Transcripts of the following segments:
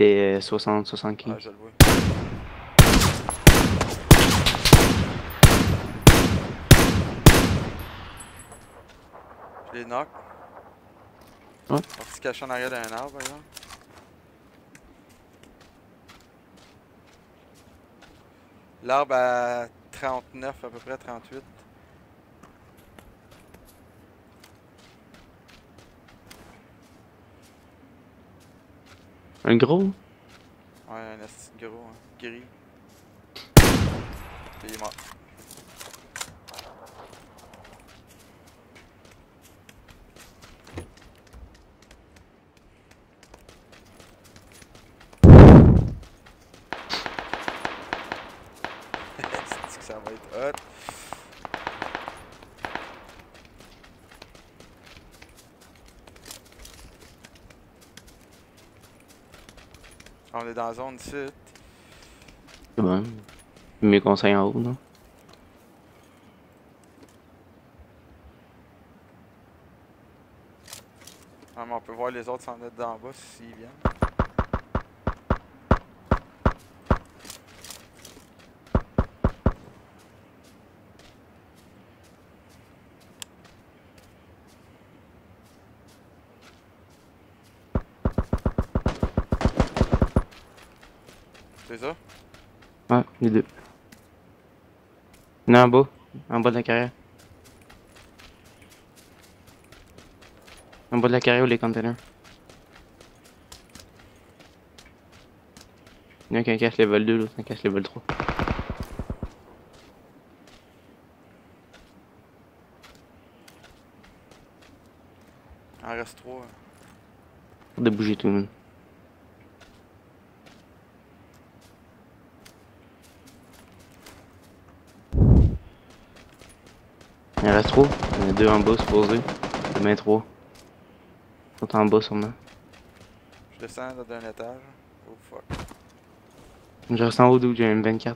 T'es 60-75. Ah, je le vois. Je les knock. Ouais. Parti caché en arrière d'un arbre, par exemple. L'arbre à 39, à peu près 38. Un gros? Ouais, un esti de gros, hein. Gris. Il est mort. C'est que ça va être hot. On est dans la zone ici. C'est bon. Mes conseils en haut, non? Ah, mais on peut voir les autres s'en être d'en bas s'ils viennent. C'est ça? Ouais, les deux. Non, en bas de la carrière. En bas de la carrière ou les containers. Il y en a qui cache level 2, l'autre qui cache level 3. Il en reste 3. Pour de bouger tout le monde. Il en reste 3. Il y en a 2 en bas, supposé. Demain 3. Ils sont en bas sûrement. Je descends là, d'un étage. Oh fuck. Je reste en haut d'où j'ai un M24.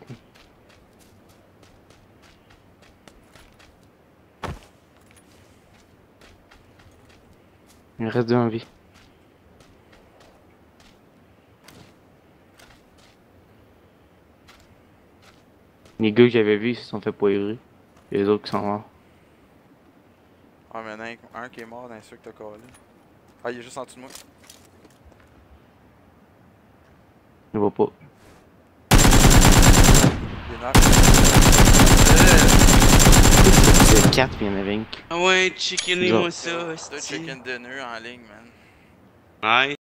Il en reste 2 en vie. Les gars que j'avais vus, ils se sont fait poivrer. Et les autres qui sont morts. Ah, mais il y en a un qui est mort dans ceux que t'as collé. Ah, il est juste en dessous de moi. Je vois pas. Il est knock. C'est 4 puis il y en avait une. Ah ouais, chickenez-moi ça, Deux hostie. chicken dinner en ligne, man. Ouais.